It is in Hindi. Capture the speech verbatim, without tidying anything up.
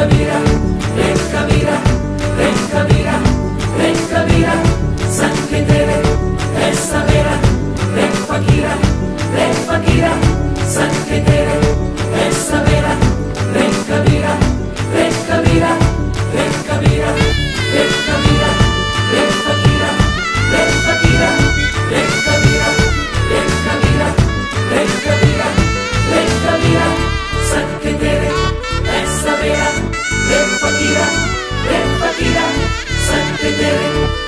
कबीरा रे कबीरा रे कबीरा रे कबीरा संग तेरे है सवेरा रे फकीरा रे फकीरा संग तेरे है सवेरा रे कबीरा रे कबीरा रे कबीरा रे कबीरा रे फकीरा रे फकीरा रे कबीरा रे कबीरा रे कबीरा रे कबीरा संग तेरे है सवेरा रे फकीरा रे फकीरा संग तेरे